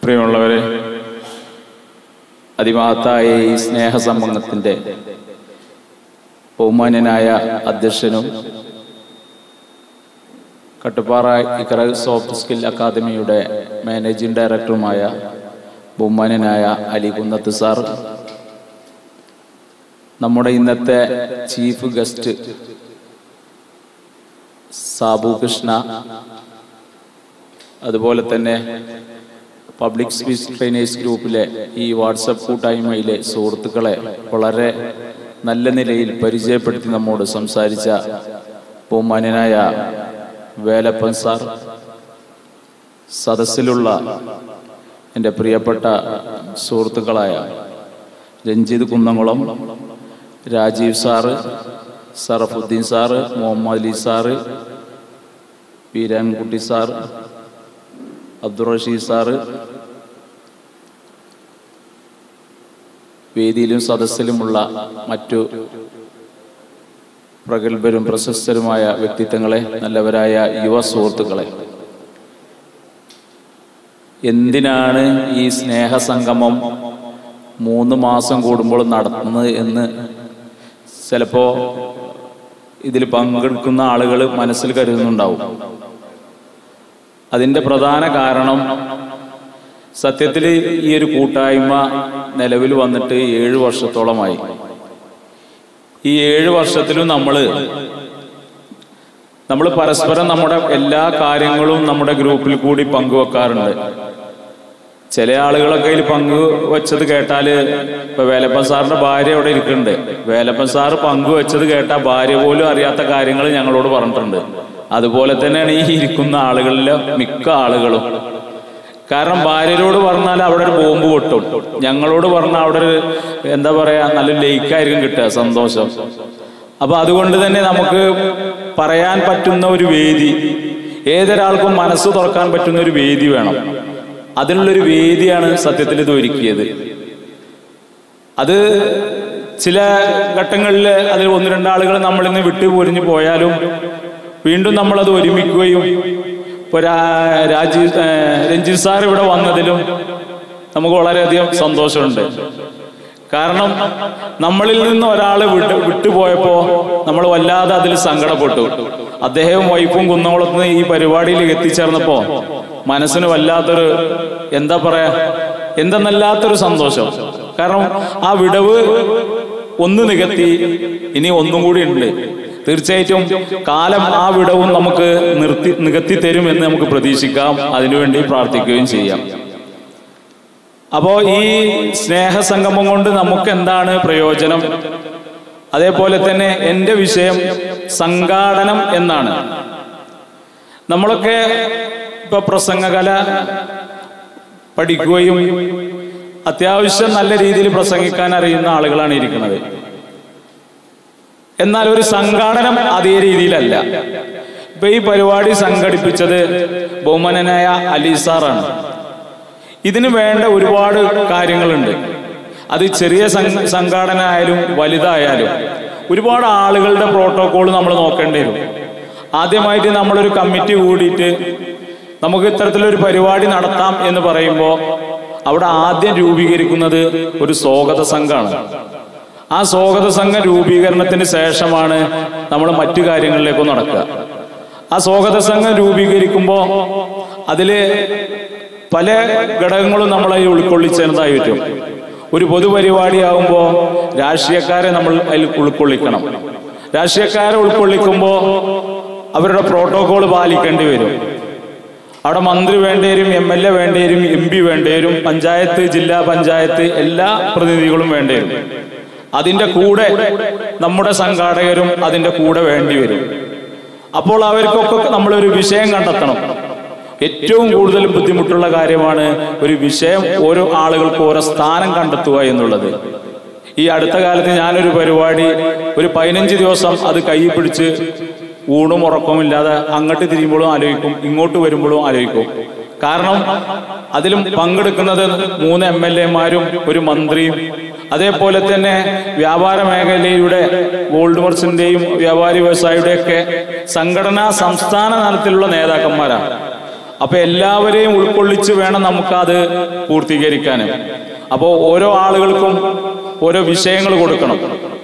പ്രിയമുള്ളവരെ, അതിമഹത്തായ ഈ സ്നേഹസംഗമത്തിൻ്റെ ബഹുമാന്യനായ അധ്യക്ഷനും കട്ടുപ്പാറ ഇഖറ സോഫ്റ്റ് സ്കിൽ അക്കാദമിയുടെ മാനേജിംഗ് ഡയറക്ടറുമായ ബഹുമാന്യനായ അലി കുന്നത്ത് സാർ, നമ്മുടെ ഇന്നത്തെ ചീഫ് ഗസ്റ്റ് സാബു കൃഷ്ണ, അതുപോലെ തന്നെ പബ്ലിക് സ്പീച്ച് ട്രെയിനേഴ്സ് ഗ്രൂപ്പിലെ ഈ വാട്സപ്പ് കൂട്ടായ്മയിലെ സുഹൃത്തുക്കളെ വളരെ നല്ല നിലയിൽ പരിചയപ്പെടുത്തി നമ്മോട് സംസാരിച്ച ബഹുമാന്യനായ വേലപ്പൻ സാർ, സദസ്സിലുള്ള എൻ്റെ പ്രിയപ്പെട്ട സുഹൃത്തുക്കളായ Ranjith Kunnamkulam, Rajeev sir, Sarafuddeen sir, Muhammad Ali sir, Veerankutty sir, Abdul Rasheed sir, വേദിയിലും സദസ്സിലുമുള്ള മറ്റു പ്രഗത്ഭരും പ്രശസ്തരുമായ വ്യക്തിത്വങ്ങളെ, നല്ലവരായ യുവ സുഹൃത്തുക്കളെ, എന്തിനാണ് ഈ സ്നേഹസംഗമം 3 മാസം കൂടുമ്പോൾ നടത്തുന്നത് എന്ന് ചിലപ്പോൾ ഇതിൽ പങ്കെടുക്കുന്ന ആളുകൾ മനസ്സിൽ കരുതുന്നുണ്ടാവും. അതിൻ്റെ പ്രധാന കാരണം, സത്യത്തിൽ ഈ ഒരു കൂട്ടായ്മ നിലവിൽ വന്നിട്ട് 7 വർഷത്തോളമായി. ഈ 7 വർഷത്തിലും നമ്മൾ പരസ്പരം നമ്മുടെ എല്ലാ കാര്യങ്ങളും നമ്മുടെ ഗ്രൂപ്പിൽ കൂടി പങ്കുവെക്കാറുണ്ട്. ചില ആളുകളൊക്കെ ഇതിൽ പങ്കുവെച്ചത് കേട്ടാൽ, ഇപ്പൊ വേലപ്പൻ സാറിന്റെ ഭാര്യ അവിടെ ഇരിക്കുന്നുണ്ട്, വേലപ്പൻ സാറ് പങ്കുവെച്ചത് കേട്ടാൽ ഭാര്യ പോലും അറിയാത്ത കാര്യങ്ങൾ ഞങ്ങളോട് പറഞ്ഞിട്ടുണ്ട്. അതുപോലെ തന്നെയാണ് ഈ ഇരിക്കുന്ന ആളുകളിലെ മിക്ക ആളുകളും. കാരണം ഭാര്യരോട് പറഞ്ഞാൽ അവിടെ ഒരു ബോംബ് പൊട്ടും, ഞങ്ങളോട് പറഞ്ഞാൽ അവിടെ ഒരു എന്താ പറയാ, നല്ല ലേക്കായിരിക്കും കിട്ടുക, സന്തോഷം. അപ്പൊ അതുകൊണ്ട് തന്നെ നമുക്ക് പറയാൻ പറ്റുന്ന ഒരു വേദി, ഏതൊരാൾക്കും മനസ്സ് തുറക്കാൻ പറ്റുന്ന ഒരു വേദി വേണം. അതിനുള്ളൊരു വേദിയാണ് സത്യത്തിൽ ഇത് ഒരുക്കിയത്. അത് ചില ഘട്ടങ്ങളിൽ അതിൽ 1-2 ആളുകൾ നമ്മളിന്ന് വിട്ടുപോരിഞ്ഞു പോയാലും വീണ്ടും നമ്മളത് ഒരുമിക്കുകയും, ഇപ്പൊ രഞ്ജിത് സാർ ഇവിടെ വന്നതിലും നമുക്ക് വളരെയധികം സന്തോഷമുണ്ട്. കാരണം നമ്മളിൽ നിന്ന് ഒരാൾ വിട്ടുപോയപ്പോ നമ്മൾ വല്ലാതെ അതിൽ സങ്കടപ്പെട്ടു. അദ്ദേഹവും വൈഫും കുന്നംകുളത്ത് നിന്ന് ഈ പരിപാടിയിൽ എത്തിച്ചേർന്നപ്പോ മനസ്സിന് വല്ലാത്തൊരു എന്താ പറയാ, എന്തെന്നല്ലാത്തൊരു സന്തോഷം. കാരണം ആ വിടവ് ഒന്ന് നികത്തി, ഇനി ഒന്നും കൂടി ഉണ്ട്. തീർച്ചയായിട്ടും കാലം ആ വിടവും നമുക്ക് നികത്തി തരുമെന്ന് നമുക്ക് പ്രതീക്ഷിക്കാം, അതിനുവേണ്ടി പ്രാർത്ഥിക്കുകയും ചെയ്യാം. അപ്പോ ഈ സ്നേഹസംഗമം കൊണ്ട് നമുക്ക് എന്താണ് പ്രയോജനം? അതേപോലെ തന്നെ എൻ്റെ വിഷയം സംഘാടനം എന്നാണ്. നമ്മളൊക്കെ ഇപ്പൊ പ്രസംഗകല പഠിക്കുകയും അത്യാവശ്യം നല്ല രീതിയിൽ പ്രസംഗിക്കാൻ അറിയുന്ന ആളുകളാണ് ഇരിക്കുന്നത്. എന്നാൽ ഒരു സംഘാടനം അതേ രീതിയിലല്ല. ഇപ്പൊ ഈ പരിപാടി സംഘടിപ്പിച്ചത് ബഹുമാന്യനായ അലി സാറാണ്. ഇതിനു വേണ്ട ഒരുപാട് കാര്യങ്ങളുണ്ട്. അത് ചെറിയ സംഘാടന ആയാലും വലുതായാലും ഒരുപാട് ആളുകളുടെ പ്രോട്ടോകോൾ നമ്മൾ നോക്കേണ്ടി വരും. ആദ്യമായിട്ട് നമ്മളൊരു കമ്മിറ്റി കൂടിയിട്ട് നമുക്ക് ഇത്തരത്തിലൊരു പരിപാടി നടത്താം എന്ന് പറയുമ്പോൾ അവിടെ ആദ്യം രൂപീകരിക്കുന്നത് ഒരു സ്വാഗത സംഘമാണ്. ആ സ്വാഗത സംഘ രൂപീകരണത്തിന് ശേഷമാണ് നമ്മൾ മറ്റു കാര്യങ്ങളിലേക്ക് നടക്കുക. ആ സ്വാഗത സംഘം രൂപീകരിക്കുമ്പോൾ അതില് പല ഘടകങ്ങളും നമ്മളെ ഉൾക്കൊള്ളിച്ചതായി പറ്റും. ഒരു പൊതുപരിപാടിയാകുമ്പോൾ രാഷ്ട്രീയക്കാരെ നമ്മൾ അതിൽ ഉൾക്കൊള്ളിക്കണം. രാഷ്ട്രീയക്കാരെ ഉൾക്കൊള്ളിക്കുമ്പോൾ അവരുടെ പ്രോട്ടോകോൾ പാലിക്കേണ്ടി വരും. അവിടെ മന്ത്രി വേണ്ടി വരും, MLA വേണ്ടി വരും, MP വേണ്ടി വരും, പഞ്ചായത്ത്, ജില്ലാ പഞ്ചായത്ത് എല്ലാ പ്രതിനിധികളും വേണ്ടി വരും. അതിൻ്റെ കൂടെ നമ്മുടെ സംഘാടകരും അതിൻ്റെ കൂടെ വേണ്ടി വരും. അപ്പോൾ അവർക്കൊക്കെ നമ്മളൊരു വിഷയം കണ്ടെത്തണം. ഏറ്റവും കൂടുതൽ ബുദ്ധിമുട്ടുള്ള കാര്യമാണ് ഒരു വിഷയം, ഓരോ ആളുകൾക്ക് ഓരോ സ്ഥാനം കണ്ടെത്തുക എന്നുള്ളത്. ഈ അടുത്ത കാലത്ത് ഞാനൊരു പരിപാടി ഒരു 15 ദിവസം അത് കൈ പിടിച്ച് ഊണും ഉറക്കവുമില്ലാതെ അങ്ങോട്ട് തിരിയുമ്പോഴും ആലോചിക്കും, ഇങ്ങോട്ട് വരുമ്പോഴും ആലോചിക്കും. കാരണം അതിലും പങ്കെടുക്കുന്നത് 3 MLA-മാരും ഒരു മന്ത്രിയും, അതേപോലെ തന്നെ വ്യാപാര മേഖലയുടെ ഗോൾഡ് മെർച്ചന്റെയും വ്യാപാരി വ്യവസായിയുടെയൊക്കെ സംഘടനാ സംസ്ഥാന തലത്തിലുള്ള നേതാക്കന്മാരാണ്. അപ്പൊ എല്ലാവരെയും ഉൾക്കൊള്ളിച്ച് വേണം നമുക്കത് പൂർത്തീകരിക്കാൻ. അപ്പോൾ ഓരോ ആളുകൾക്കും ഓരോ വിഷയങ്ങൾ കൊടുക്കണം.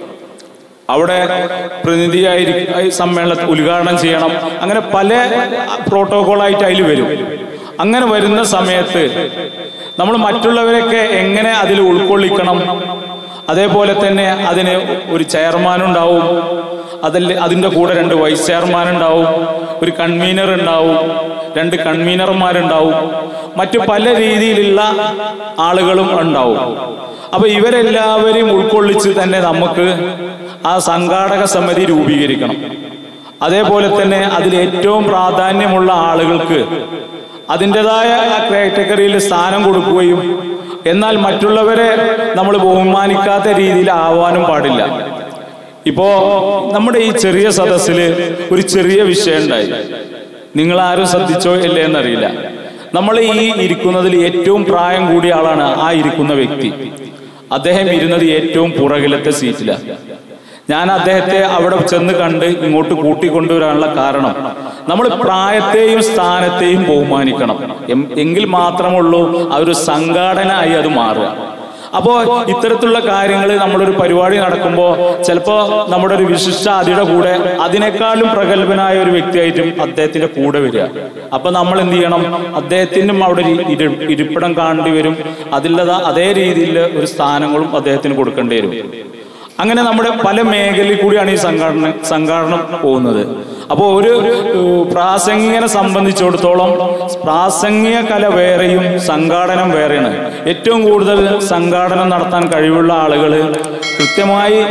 അവിടെ പ്രതിനിധിയായി സമ്മേളനം ഉദ്ഘാടനം ചെയ്യണം. അങ്ങനെ പല പ്രോട്ടോകോളായിട്ട് അതിൽ വരും. അങ്ങനെ വരുന്ന സമയത്ത് നമ്മൾ മറ്റുള്ളവരൊക്കെ എങ്ങനെ അതിൽ ഉൾക്കൊള്ളിക്കണം, അതേപോലെ തന്നെ അതിന് ഒരു ചെയർമാനുണ്ടാവും, അതിൻ്റെ കൂടെ 2 വൈസ് ചെയർമാനുണ്ടാവും, ഒരു കൺവീനർ ഉണ്ടാവും, 2 കൺവീനർമാരുണ്ടാവും, മറ്റു പല രീതിയിലുള്ള ആളുകളും ഉണ്ടാവും. അപ്പൊ ഇവരെല്ലാവരെയും ഉൾക്കൊള്ളിച്ച് തന്നെ നമുക്ക് ആ സംഘാടക സമിതി രൂപീകരിക്കണം. അതേപോലെ തന്നെ അതിൽ ഏറ്റവും പ്രാധാന്യമുള്ള ആളുകൾക്ക് അതിൻ്റെതായ കാറ്റഗറിയിൽ സ്ഥാനം കൊടുക്കുകയും, എന്നാൽ മറ്റുള്ളവരെ നമ്മൾ ബഹുമാനിക്കാത്ത രീതിയിൽ ആവാനും പാടില്ല. ഇപ്പോ നമ്മുടെ ഈ ചെറിയ സദസ്സിൽ ഒരു ചെറിയ വിഷയം ഉണ്ടായി. നിങ്ങൾ ആരും ശ്രദ്ധിച്ചോ ഇല്ലേ എന്നറിയില്ല. നമ്മൾ ഈ ഇരിക്കുന്നതിൽ ഏറ്റവും പ്രായം കൂടിയ ആളാണ് ആ ഇരിക്കുന്ന വ്യക്തി. അദ്ദേഹം ഇരുന്നത് ഏറ്റവും പുറകിലത്തെ സീറ്റിലാണ്. ഞാൻ അദ്ദേഹത്തെ അവിടെ ചെന്ന് കണ്ട് ഇങ്ങോട്ട് കൂട്ടിക്കൊണ്ടുവരാനുള്ള കാരണം, നമ്മൾ പ്രായത്തെയും സ്ഥാനത്തെയും ബഹുമാനിക്കണം. എങ്കിൽ മാത്രമുള്ളൂ അതൊരു സംഘാടനയായി അത് മാറുക. അപ്പോൾ ഇത്തരത്തിലുള്ള കാര്യങ്ങൾ നമ്മളൊരു പരിപാടി നടക്കുമ്പോൾ ചിലപ്പോൾ നമ്മുടെ ഒരു വിശിഷ്ട അതിയുടെ കൂടെ അതിനേക്കാളും പ്രഗത്ഭനായ ഒരു വ്യക്തിയായിട്ടും അദ്ദേഹത്തിന്റെ കൂടെ വരിക. അപ്പൊ നമ്മൾ എന്ത് ചെയ്യണം, അദ്ദേഹത്തിനും അവിടെ ഇരിപ്പിടം കാണേണ്ടി വരും. അതേ രീതിയിൽ ഒരു സ്ഥാനങ്ങളും അദ്ദേഹത്തിന് കൊടുക്കേണ്ടി വരും. അങ്ങനെ നമ്മുടെ പല മേഖലയിൽ കൂടിയാണ് ഈ സംഘാടനം പോകുന്നത്. അപ്പോൾ ഒരു പ്രാസംഗികനെ സംബന്ധിച്ചിടത്തോളം പ്രാസംഗിക കല വേറെയും സംഘാടനം വേറെയാണ്. ഏറ്റവും കൂടുതൽ സംഘാടനം നടത്താൻ കഴിവുള്ള ആളുകൾ കൃത്യമായി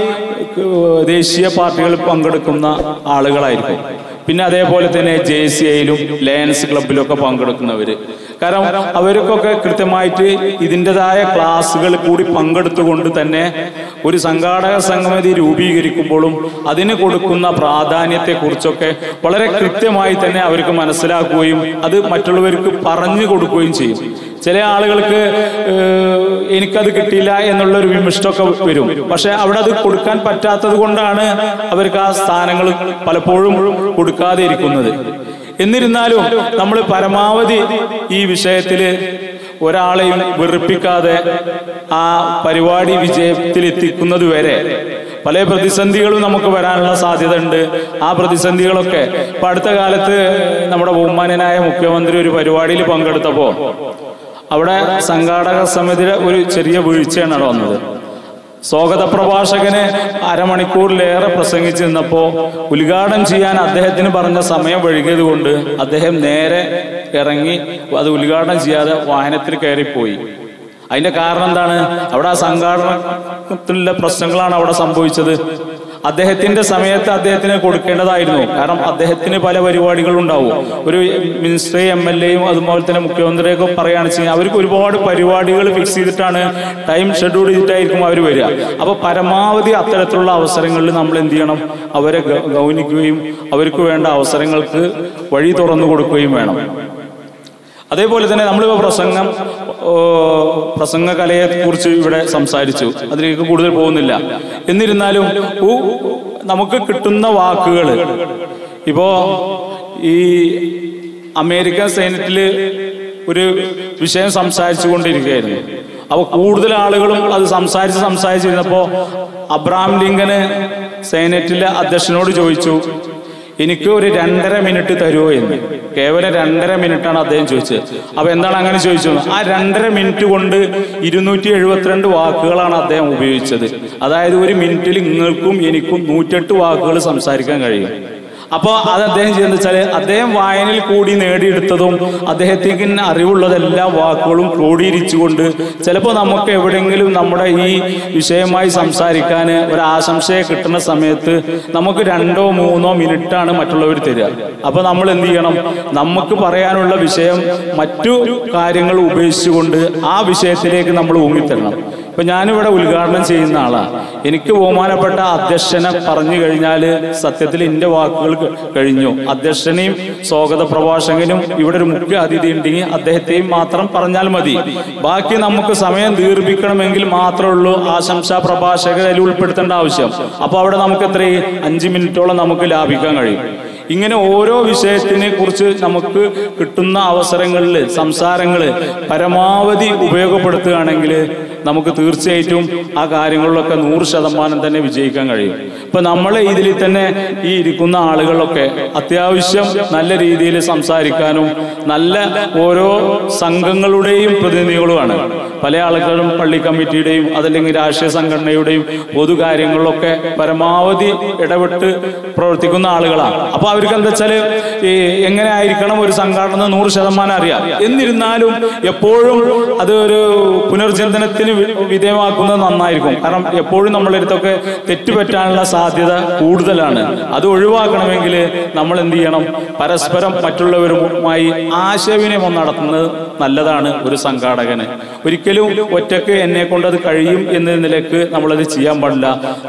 ദേശീയ പാർട്ടികളിൽ പങ്കെടുക്കുന്ന ആളുകളായിരിക്കും. പിന്നെ അതേപോലെ തന്നെ JCIയിലും ലയൺസ് ക്ലബിലൊക്കെ പങ്കെടുക്കുന്നവർ. കാരണം അവർക്കൊക്കെ കൃത്യമായിട്ട് ഇതിൻ്റെതായ ക്ലാസ്സുകൾ കൂടി പങ്കെടുത്തുകൊണ്ട് തന്നെ ഒരു സംഘാടക സമിതി രൂപീകരിക്കുമ്പോഴും അതിന് കൊടുക്കുന്ന പ്രാധാന്യത്തെക്കുറിച്ചൊക്കെ വളരെ കൃത്യമായി തന്നെ അവർക്ക് മനസ്സിലാക്കുകയും അത് മറ്റുള്ളവർക്ക് പറഞ്ഞു കൊടുക്കുകയും ചെയ്യും. ചില ആളുകൾക്ക് എനിക്കത് കിട്ടിയില്ല എന്നുള്ളൊരു വിമിഷ്ടമൊക്കെ വരും. പക്ഷെ അവിടെ അത് കൊടുക്കാൻ പറ്റാത്തത് കൊണ്ടാണ് അവർക്ക് ആ സ്ഥാനങ്ങൾ പലപ്പോഴും കൊടുക്കാതെ ഇരിക്കുന്നത്. എന്നിരുന്നാലും നമ്മൾ പരമാവധി ഈ വിഷയത്തിൽ ഒരാളെയും വെറുപ്പിക്കാതെ ആ പരിപാടി വിജയത്തിൽ എത്തിക്കുന്നത് വരെ പല പ്രതിസന്ധികളും നമുക്ക് വരാനുള്ള സാധ്യത ഉണ്ട്. ആ പ്രതിസന്ധികളൊക്കെ ഇപ്പൊ അടുത്ത കാലത്ത് നമ്മുടെ ബഹുമാന്യനായ മുഖ്യമന്ത്രി ഒരു പരിപാടിയിൽ പങ്കെടുത്തപ്പോൾ അവിടെ സംഘാടക സമിതിയുടെ ഒരു ചെറിയ വീഴ്ചയാണ് അവിടെ വന്നത്. സ്വാഗത പ്രഭാഷകന് അരമണിക്കൂറിലേറെ പ്രസംഗിച്ചു നിന്നപ്പോൾ ഉദ്ഘാടനം ചെയ്യാൻ അദ്ദേഹത്തിന് പറഞ്ഞ സമയം വൈകിയത് കൊണ്ട് അദ്ദേഹം നേരെ ഇറങ്ങി അത് ഉദ്ഘാടനം ചെയ്യാതെ വാഹനത്തിൽ കയറിപ്പോയി. അതിന്റെ കാരണം എന്താണ്? അവിടെ ആ സംഘാടനത്തിലുള്ള പ്രശ്നങ്ങളാണ് അവിടെ സംഭവിച്ചത്. അദ്ദേഹത്തിന്റെ സമയത്ത് അദ്ദേഹത്തിന് കൊടുക്കേണ്ടതായിരുന്നു. കാരണം അദ്ദേഹത്തിന് പല പരിപാടികളും ഉണ്ടാവും. ഒരു മിനിസ്റ്റർ MLAയും അതുപോലെ തന്നെ മുഖ്യമന്ത്രിയൊക്കെ പറയുകയാണെന്ന് വെച്ചാൽ അവർക്ക് ഒരുപാട് പരിപാടികൾ ഫിക്സ് ചെയ്തിട്ടാണ് ടൈം ഷെഡ്യൂൾ ചെയ്തിട്ടായിരിക്കും അവർ വരിക. അപ്പൊ പരമാവധി അത്തരത്തിലുള്ള അവസരങ്ങളിൽ നമ്മൾ എന്ത് ചെയ്യണം, അവരെ ഗൗനിക്കുകയും അവർക്ക് വേണ്ട അവസരങ്ങൾക്ക് വഴി തുറന്നു കൊടുക്കുകയും വേണം. അതേപോലെ തന്നെ നമ്മളിപ്പോൾ പ്രസംഗകലയെ കുറിച്ച് ഇവിടെ സംസാരിച്ചു, അതിലേക്ക് കൂടുതൽ പോകുന്നില്ല. എന്നിരുന്നാലും നമുക്ക് കിട്ടുന്ന വാക്കുകൾ ഇപ്പോ ഈ അമേരിക്കൻ സെനറ്റില് ഒരു വിഷയം സംസാരിച്ചു കൊണ്ടിരിക്കുകയായിരുന്നു. അപ്പൊ കൂടുതൽ ആളുകളും അത് സംസാരിച്ചിരുന്നപ്പോ അബ്രഹാം ലിങ്കന് സെനറ്റിലെ അധ്യക്ഷനോട് ചോദിച്ചു, എനിക്ക് ഒരു 2.5 മിനിറ്റ് തരുമോ എന്ന്. കേവലം 2.5 മിനിറ്റാണ് അദ്ദേഹം ചോദിച്ചത്. അപ്പൊ എന്താണ് അങ്ങനെ ചോദിച്ചു? ആ 2.5 മിനിറ്റ് കൊണ്ട് 272 വാക്കുകളാണ് അദ്ദേഹം ഉപയോഗിച്ചത്. അതായത് ഒരു മിനിറ്റിൽ നിങ്ങൾക്കും എനിക്കും 108 വാക്കുകൾ സംസാരിക്കാൻ കഴിയും. അപ്പോൾ അത് അദ്ദേഹം ചെയ്യുന്നത് വെച്ചാൽ അദ്ദേഹം വായനയിൽ കൂടി നേടിയെടുത്തതും അദ്ദേഹത്തിന് അറിവുള്ളതെല്ലാം വാക്കുകളും ക്രോഡീകരിച്ചുകൊണ്ട് ചിലപ്പോൾ നമുക്ക് എവിടെയെങ്കിലും നമ്മുടെ ഈ വിഷയമായി സംസാരിക്കാൻ ഒരു ആശംസയെ കിട്ടുന്ന സമയത്ത് നമുക്ക് 2-3 മിനിറ്റാണ് മറ്റുള്ളവർ തരിക. അപ്പോൾ നമ്മൾ എന്ത് ചെയ്യണം? നമുക്ക് പറയാനുള്ള വിഷയം മറ്റു കാര്യങ്ങൾ ഉപേക്ഷിച്ചുകൊണ്ട് ആ വിഷയത്തിലേക്ക് നമ്മൾ ഊന്നിത്തരണം. ഇപ്പൊ ഞാനിവിടെ ഉദ്ഘാടനം ചെയ്യുന്ന ആളാണ്. എനിക്ക് ബഹുമാനപ്പെട്ട അധ്യക്ഷനെ പറഞ്ഞു കഴിഞ്ഞാൽ സത്യത്തിൽ എൻ്റെ വാക്കുകൾ കഴിഞ്ഞു. അധ്യക്ഷനെയും സ്വാഗത പ്രഭാഷകനും ഇവിടെ ഒരു മുഖ്യ അതിഥി ഉണ്ടെങ്കിൽ അദ്ദേഹത്തെയും മാത്രം പറഞ്ഞാൽ മതി. ബാക്കി നമുക്ക് സമയം ദീർഘിപ്പിക്കണമെങ്കിൽ മാത്രമേ ഉള്ളൂ ആശംസാ പ്രഭാഷകരെ ഉൾപ്പെടുത്തേണ്ട ആവശ്യം. അപ്പൊ അവിടെ നമുക്ക് എത്രയും 5 മിനിറ്റോളം നമുക്ക് ലാഭിക്കാൻ കഴിയും. ഇങ്ങനെ ഓരോ വിഷയത്തിനെ കുറിച്ച് നമുക്ക് കിട്ടുന്ന അവസരങ്ങളിൽ സംസാരങ്ങൾ പരമാവധി ഉപയോഗപ്പെടുത്തുകയാണെങ്കിൽ നമുക്ക് തീർച്ചയായിട്ടും ആ കാര്യങ്ങളിലൊക്കെ 100% തന്നെ വിജയിക്കാൻ കഴിയും. ഇപ്പൊ നമ്മൾ ഇതിൽ തന്നെ ഈ ഇരിക്കുന്ന ആളുകളൊക്കെ അത്യാവശ്യം നല്ല രീതിയിൽ സംസാരിക്കാനും നല്ല ഓരോ സംഘങ്ങളുടെയും പ്രതിനിധികളുമാണ്. പല ആളുകളും പള്ളി കമ്മിറ്റിയുടെയും അതല്ലെങ്കിൽ രാഷ്ട്രീയ സംഘടനയുടെയും പൊതുകാര്യങ്ങളിലൊക്കെ പരമാവധി ഇടപെട്ട് പ്രവർത്തിക്കുന്ന ആളുകളാണ്. അപ്പൊ അവർക്ക് എന്താ വെച്ചാൽ എങ്ങനെ ആയിരിക്കണം ഒരു സംഘടന 100% അറിയാം. എന്നിരുന്നാലും എപ്പോഴും അത് ഒരു പുനർചിന്തനത്തിന് വിധേയമാക്കുന്നത് നന്നായിരിക്കും. കാരണം എപ്പോഴും നമ്മളുടെ അടുത്തൊക്കെ തെറ്റുപറ്റാനുള്ള സാധ്യത കൂടുതലാണ്. അത് ഒഴിവാക്കണമെങ്കിൽ നമ്മൾ എന്ത് ചെയ്യണം? പരസ്പരം മറ്റുള്ളവരുമായി ആശയവിനിമയം നടത്തുന്നത് നല്ലതാണ് ഒരു സംഘാടകന്. ഒരിക്കലും ഒറ്റക്ക് എന്നെ കൊണ്ട് അത് കഴിയും എന്ന നിലക്ക് നമ്മളത് ചെയ്യാൻ പാടില്ല.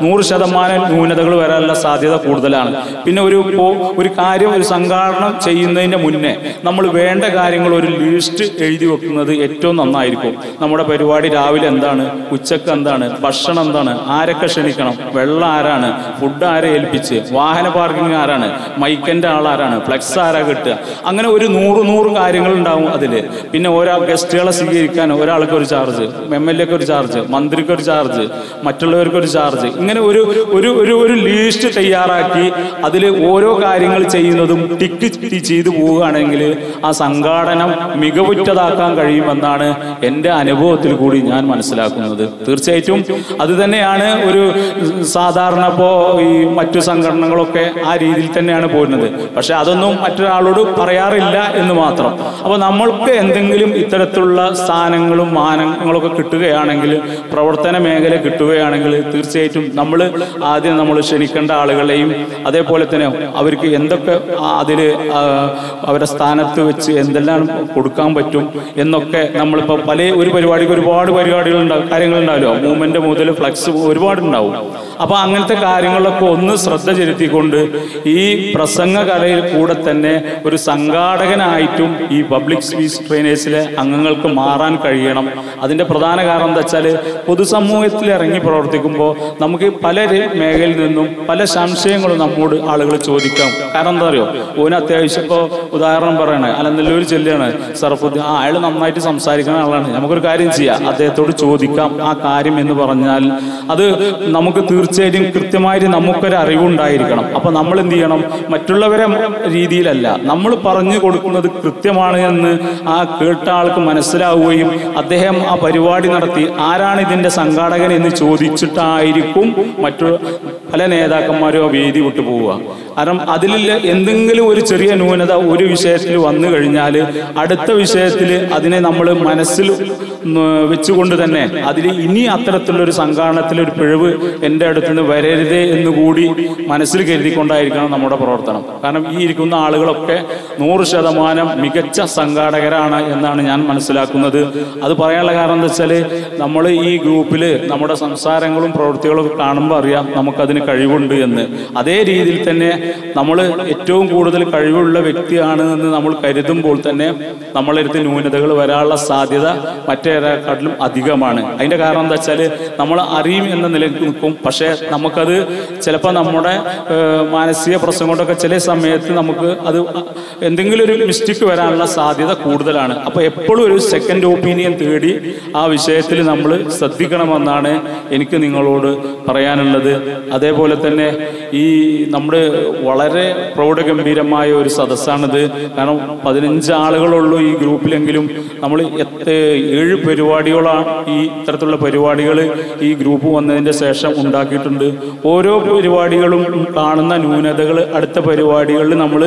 100% ന്യൂനതകൾ വരാനുള്ള സാധ്യത കൂടുതലാണ്. പിന്നെ ഒരു കാര്യം ഒരു സംഘാടനം ചെയ്യുന്നതിന് മുന്നേ നമ്മൾ വേണ്ട കാര്യങ്ങൾ ഒരു ലിസ്റ്റ് എഴുതി വെക്കുന്നത് ഏറ്റവും നന്നായിരിക്കും. നമ്മുടെ പരിപാടി രാവിലെ എന്താണ്, ഉച്ചക്ക് എന്താണ്, ഭക്ഷണം എന്താണ്, ആരൊക്കെ ക്ഷണിക്കണം, വെള്ളം ആരാണ്, ഫുഡ് ആരെ ഏൽപ്പിച്ച്, വാഹന പാർക്കിംഗ് ആരാണ്, മൈക്കിന്റെ ആളാരാണ്, ഫ്ലെക്സ് ആരാ കിട്ടുക, അങ്ങനെ ഒരു 100 കാര്യങ്ങൾ ഉണ്ടാവും അതില്. പിന്നെ ഓരോ ഗസ്റ്റുകളെ സ്വീകരിക്കാൻ ഒരാൾക്ക് ഒരു ചാർജ്, MLA-ക്ക് ഒരു ചാർജ്, മന്ത്രിക്ക് ഒരു ചാർജ്, മറ്റുള്ളവർക്ക് ഒരു ചാർജ്, ഇങ്ങനെ ഒരു ലിസ്റ്റ് തയ്യാറാക്കി അതിൽ ഓരോ കാര്യങ്ങൾ ചെയ്യുന്നതും ടിക്ക് ചെയ്തു പോവുകയാണെങ്കിൽ ആ സംഘാടനം മികവുറ്റതാക്കാൻ കഴിയുമെന്നാണ് എൻ്റെ അനുഭവത്തിൽ കൂടി ഞാൻ മനസ്സിലാക്കുന്നത്. തീർച്ചയായിട്ടും അത് തന്നെയാണ് ഒരു സാധാരണ ഇപ്പോൾ ഈ മറ്റു സംഘടനകളൊക്കെ ആ രീതിയിൽ തന്നെയാണ് പോരുന്നത്. പക്ഷെ അതൊന്നും മറ്റൊരാളോട് പറയാറില്ല എന്ന് മാത്രം. അപ്പൊ നമ്മൾക്ക് എന്തെങ്കിലും ഇത്തരത്തിലുള്ള സ്ഥാനങ്ങളും മാനങ്ങളൊക്കെ കിട്ടുകയാണെങ്കിൽ, പ്രവർത്തന മേഖല കിട്ടുകയാണെങ്കിൽ തീർച്ചയായിട്ടും ആദ്യം നമ്മൾ ക്ഷണിക്കേണ്ട ആളുകളെയും അതേപോലെ തന്നെ അവർക്ക് എന്തൊക്കെ അതിൽ അവരുടെ സ്ഥാനത്ത് വെച്ച് എന്തെല്ലാം കൊടുക്കാൻ പറ്റും എന്നൊക്കെ നമ്മളിപ്പോൾ ഒരു പരിപാടിക്ക് ഒരുപാട് പരിപാടികളുണ്ടാവും, കാര്യങ്ങളുണ്ടാവില്ലോ. മൂവ്മെന്റ് മുതൽ ഫ്ലക്സ് ഒരുപാടുണ്ടാവും. അപ്പൊ അങ്ങനത്തെ കാര്യങ്ങളിലൊക്കെ ഒന്ന് ശ്രദ്ധ ചെലുത്തിക്കൊണ്ട് ഈ പ്രസംഗ കലയിൽ കൂടെ തന്നെ ഒരു സംഘാടകനായിട്ടും ഈ പബ്ലിക് സ്പീച്ച് ട്രെയിനേഴ്സിലെ അംഗങ്ങൾക്ക് മാറാൻ കഴിയണം. അതിന്റെ പ്രധാന കാരണം എന്താ വെച്ചാൽ പൊതുസമൂഹത്തിൽ ഇറങ്ങി പ്രവർത്തിക്കുമ്പോൾ നമുക്ക് പല മേഖലയിൽ നിന്നും പല സംശയങ്ങളും നമ്മോട് ആളുകൾ ചോദിക്കാം. കാരണം എന്താ അറിയോ, ഓന് അത്യാവശ്യം ഇപ്പോൾ ഉദാഹരണം പറയണേ, അലനല്ലൂർ ജില്ലയാണ് സർഫുദ്ദീൻ, അയാൾ നന്നായിട്ട് സംസാരിക്കുന്ന ആളാണ്, നമുക്കൊരു കാര്യം ചെയ്യാം, അദ്ദേഹത്തോട് ചോദിക്കാം ആ കാര്യം എന്ന് പറഞ്ഞാൽ അത് നമുക്ക് തീർച്ചയായിട്ടും കൃത്യമായിട്ട് നമുക്കൊരു അറിവുണ്ടായിരിക്കണം. അപ്പൊ നമ്മൾ എന്ത് ചെയ്യണം? മറ്റുള്ളവരെ രീതിയിലല്ല, നമ്മൾ പറഞ്ഞു കൊടുക്കുന്നത് കൃത്യമാണ് എന്ന് ആ കേട്ട ആൾക്ക് മനസ്സിലാവുകയും അദ്ദേഹം ആ പരിപാടി നടത്തി ആരാണ് ഇതിന്റെ സംഘാടകൻ എന്ന് ചോദിച്ചിട്ടായിരിക്കും മറ്റു പല നേതാക്കന്മാരും ആ വേദി വിട്ടു പോവുക. കാരണം അതിൽ എന്തെങ്കിലും ഒരു ചെറിയ ന്യൂനത ഒരു വിഷയത്തിൽ വന്നു കഴിഞ്ഞാൽ അടുത്ത വിഷയത്തിൽ അതിനെ നമ്മൾ മനസ്സിൽ വെച്ചുകൊണ്ട് തന്നെ അതിൽ ഇനി അത്തരത്തിലുള്ളൊരു സംഘാടനത്തിലൊരു പിഴവ് എൻ്റെ അടുത്തുനിന്ന് വരരുതേ എന്നുകൂടി മനസ്സിൽ കരുതിക്കൊണ്ടായിരിക്കണം നമ്മുടെ പ്രവർത്തനം. കാരണം ഈ ഇരിക്കുന്ന ആളുകളൊക്കെ 100% മികച്ച സംഘാടകരാണ് എന്നാണ് ഞാൻ മനസ്സിലാക്കുന്നത്. അത് പറയാനുള്ള കാരണം എന്താ വെച്ചാൽ നമ്മൾ ഈ ഗ്രൂപ്പിൽ നമ്മുടെ സംസാരങ്ങളും പ്രവൃത്തികളും ഒക്കെ കാണുമ്പോൾ അറിയാം നമുക്കതിന് കഴിവുണ്ട് എന്ന്. അതേ രീതിയിൽ തന്നെ നമ്മൾ ഏറ്റവും കൂടുതൽ കഴിവുള്ള വ്യക്തിയാണ് എന്ന് നമ്മൾ കരുതുമ്പോൾ തന്നെ നമ്മളെടുത്ത് ന്യൂനതകൾ വരാനുള്ള സാധ്യത മറ്റേക്കാട്ടിലും അധികമാണ്. അതിന്റെ കാരണം എന്താ വെച്ചാൽ നമ്മൾ അറിയും എന്ന നിലയ്ക്ക് നിൽക്കും, പക്ഷെ നമുക്കത് ചിലപ്പോൾ നമ്മുടെ മാനസിക പ്രശ്നം കൊണ്ടൊക്കെ ചില സമയത്ത് നമുക്ക് അത് എന്തെങ്കിലും ഒരു മിസ്റ്റേക്ക് വരാനുള്ള സാധ്യത കൂടുതലാണ്. അപ്പൊ എപ്പോഴും ഒരു സെക്കൻഡ് ഒപ്പീനിയൻ തേടി ആ വിഷയത്തിൽ നമ്മൾ ശ്രദ്ധിക്കണമെന്നാണ് എനിക്ക് നിങ്ങളോട് പറയാനുള്ളത്. അതേപോലെ തന്നെ ഈ നമ്മുടെ വളരെ പ്രൗഢഗംഭീരമായ ഒരു സദസ്സാണിത്. കാരണം 15 ആളുകളുള്ളൂ ഈ ഗ്രൂപ്പിലെങ്കിലും നമ്മൾ 7 പരിപാടികളാണ് ഈ ഇത്തരത്തിലുള്ള പരിപാടികൾ ഈ ഗ്രൂപ്പ് വന്നതിൻ്റെ ശേഷം ഉണ്ടാക്കിയിട്ടുണ്ട്. ഓരോ പരിപാടികളും കാണുന്ന ന്യൂനതകൾ അടുത്ത പരിപാടികളിൽ നമ്മൾ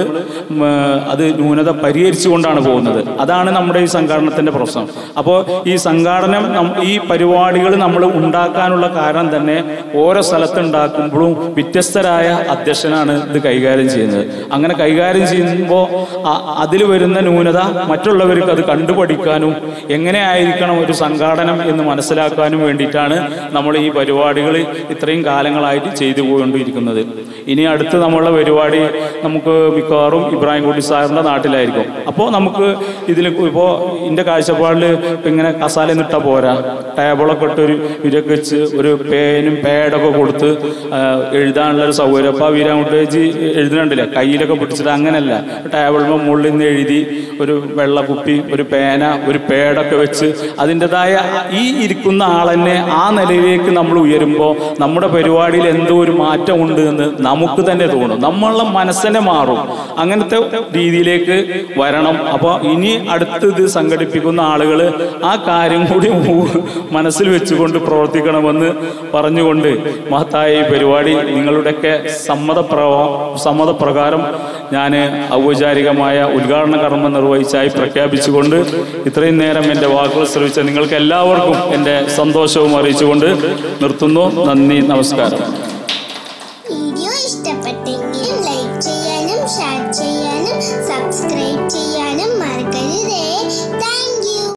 അത് ന്യൂനത പരിഹരിച്ചുകൊണ്ടാണ് പോകുന്നത്. അതാണ് നമ്മുടെ ഈ സംഘാടനത്തിന്റെ പ്രശ്നം. അപ്പോൾ ഈ സംഘാടനം ഈ പരിപാടികൾ നമ്മൾ ഉണ്ടാക്കാനുള്ള കാരണം തന്നെ ഓരോ സ്ഥലത്ത് ഉണ്ടാക്കുമ്പോഴും വ്യത്യസ്തരായ അധ്യക്ഷനാണ് ഇത് കൈകാര്യം ചെയ്യുന്നത്. അങ്ങനെ കൈകാര്യം ചെയ്യുമ്പോൾ അതിൽ വരുന്ന ന്യൂനത മറ്റുള്ളവർക്ക് അത് കണ്ടുപഠിക്കാനും എങ്ങനെ ആയിരിക്കണം ഒരു സംഘാടനം എന്ന് മനസ്സിലാക്കാനും വേണ്ടിയിട്ടാണ് നമ്മൾ ഈ പരിപാടികൾ ഇത്രയും കാലങ്ങളായിട്ട് ചെയ്തു പോയിക്കൊണ്ടിരിക്കുന്നത്. ഇനി അടുത്ത് നമ്മളുടെ പരിപാടി നമുക്ക് മിക്കവാറും ഇബ്രാഹിം കുട്ടി സാറിൻ്റെ നാട്ടിലായിരിക്കും. അപ്പോൾ നമുക്ക് ഇതിൽ ഇപ്പോൾ എൻ്റെ കാഴ്ചപ്പാടിൽ ഇങ്ങനെ കസാല നിട്ടാ പോരാ, ടേബിളൊക്കെ ഇട്ട് ഒരു വിരക്ക് വെച്ച് ഒരു പേനും പേഡൊക്കെ കൊടുത്ത് എഴുതാനുള്ളൊരു സൗകര്യം. അപ്പോൾ ആ വീരാമുട്ടേജി എഴുതുന്നുണ്ടല്ലേ കയ്യിലൊക്കെ പിടിച്ചിട്ട്, അങ്ങനെയല്ല, ടേബിളിൽ മുകളിൽ നിന്ന് എഴുതി ഒരു വെള്ളക്കുപ്പി, ഒരു പേന, ഒരു പേഡൊക്കെ വെച്ച് അതിൻ്റെതായ ഈ ഇരിക്കുന്ന ആളെന്നെ ആ നിലയിലേക്ക് നമ്മൾ ഉയരുമ്പോൾ നമ്മുടെ പരിപാടിയിൽ എന്തോ ഒരു മാറ്റം ഉണ്ട് എന്ന് നമുക്ക് തന്നെ തോന്നും. നമ്മളുടെ മനസ്സിനെ മാറും. അങ്ങനത്തെ രീതിയിലേക്ക് വരണം. അപ്പോൾ ഇനി അടുത്ത് ഇത് സംഘടിപ്പിക്കുന്ന ആളുകൾ ആ കാര്യം കൂടി മനസ്സിൽ വെച്ചുകൊണ്ട് പ്രവർത്തിക്കണമെന്ന് പറഞ്ഞുകൊണ്ട് മഹത്തായ ഈ പരിപാടി നിങ്ങളുടെയൊക്കെ സമ്മതപ്രകാരം ഞാൻ ഔപചാരികമായ ഉദ്ഘാടന കർമ്മം നിർവഹിച്ചായി പ്രഖ്യാപിച്ചുകൊണ്ട് ഇത്രയും നേരം എൻ്റെ വാക്കുകൾ ശ്രവിച്ച നിങ്ങൾക്ക് എല്ലാവർക്കും എൻ്റെ സന്തോഷവും അറിയിച്ചുകൊണ്ട് നിർത്തുന്നു. നന്ദി, നമസ്കാരം.